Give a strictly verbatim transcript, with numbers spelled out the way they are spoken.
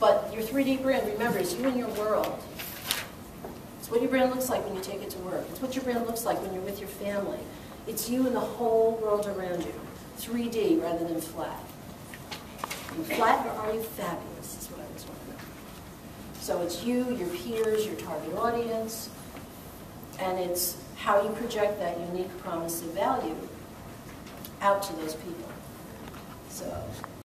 But your three D brand, remember, is you and your world. It's what your brand looks like when you take it to work. It's what your brand looks like when you're with your family. It's you and the whole world around you. three D rather than flat. Are you flat or are you fabulous is what I was wondering. So it's you, your peers, your target audience, and it's how you project that unique promise of value out to those people. So